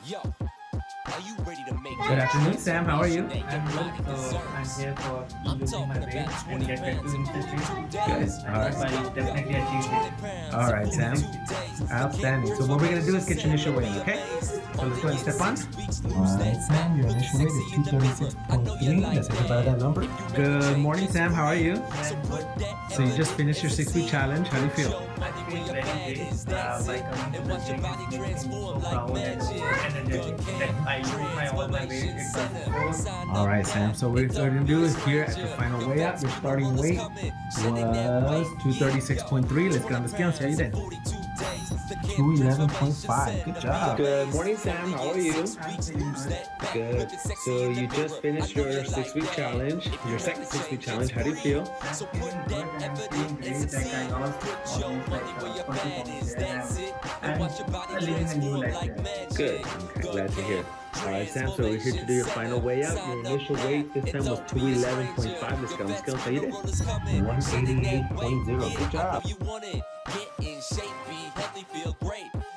Good afternoon, Sam. How are you? I'm good. So I'm here for losing my weight and get back to industry. Good. All I right. definitely achieved it. All right, Sam. Outstanding. So what we're gonna do is get your initial weight, okay? So let's go ahead and step on. All right, Sam, your initial weight is 236.3. Let's think about that number. Good morning, Sam. How are you? I'm good. So you just finished your 6-week challenge. How do you feel? I feel very great by coming to the gym. I'm so proud and so energetic that I lose all my weight. It was All right, Sam. So what we're going to do is here at your final weigh out, your starting weight was 236.3. Let's get on the scale and see how you did. 211.5. Good job. Good morning, Sam. How are you? I'm feeling good. Good. So you just finished your 6-week challenge, your second 6-week challenge. How do you feel? I'm feeling good and I'm feeling great. Like I lost almost like 40 pounds there. I'm living a new life here. Good. Okay, glad to hear. All right, Sam. So we're here to do your final weigh out. Your initial weight this time was 211.5. Let's go on the scale and see how you did. 188.0. Good job. You want it, get in shape, be healthy, feel great.